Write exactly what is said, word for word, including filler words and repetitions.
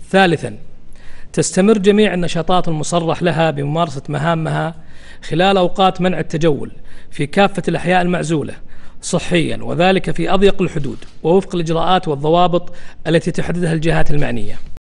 ثالثا، تستمر جميع النشاطات المصرح لها بممارسة مهامها خلال أوقات منع التجول في كافة الأحياء المعزولة صحيا، وذلك في أضيق الحدود ووفق الإجراءات والضوابط التي تحددها الجهات المعنية.